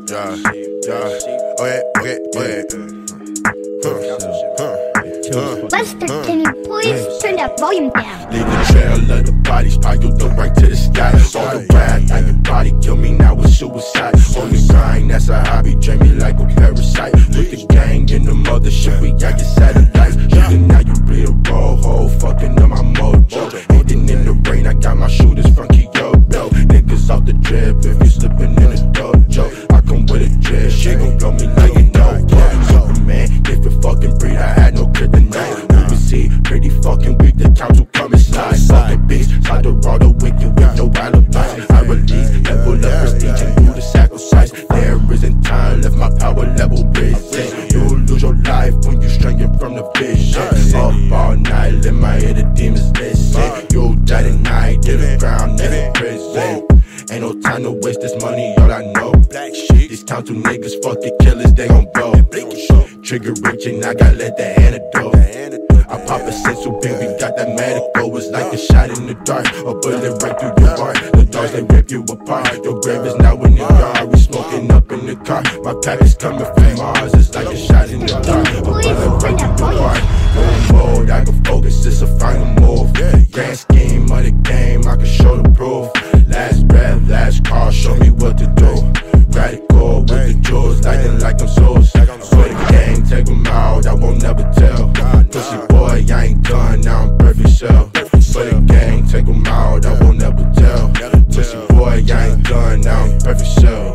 Buster, can you please turn that volume down? Leave the trail of the bodies, piled up right to the sky. All the wrath on your body, kill me now with suicide. On the grind, that's a hobby, drain me like a parasite. With the gang and the mothership, we got your satellites. Looking now, you bleed a roll hole, fucking up my mojo. Hating in the rain, I got my shooters from Kyoto. Niggas off the drip, if you slipping in a dojo. I come with a drip, she gon' blow me like a no-go. Superman, different fucking breed, I had no kryptonite. Pretty fucking weak, the council come and slide. Fucking beast, slide the raw, the wicked with no alibis. I release, level up prestige and do the sacrifice. There isn't time, left my power level risen. You'll lose your life when you straying from the vision. Up all night, let my inner demons listen. You'll die tonight, in the ground, in prison. Ain't no time to waste this money, all I know. These council niggas, fucking killers, they gon' blow. Trigger reaching, I got let the antidote. I pop a sensu pin, we got that medical. It's like a shot in the dark, a bullet right through your heart. The dogs, they rip you apart. Your grave is now in the yard. We smoking up in the car. My pack is coming from Mars. It's like a shot in the dark, a bullet right through your heart. Going mode, I can focus, it's a final move. Grand scheme of the game, I can show the proof. Last breath, last call, show me what to do. Radical with the jewels, lighting like I'm Zeus. For the gang, take them out, I won't never tell. Pussy boy, I ain't done, now I'm perfect shell. For the gang, take them out, I won't never tell. Pussy boy, I ain't done, now I'm perfect shell.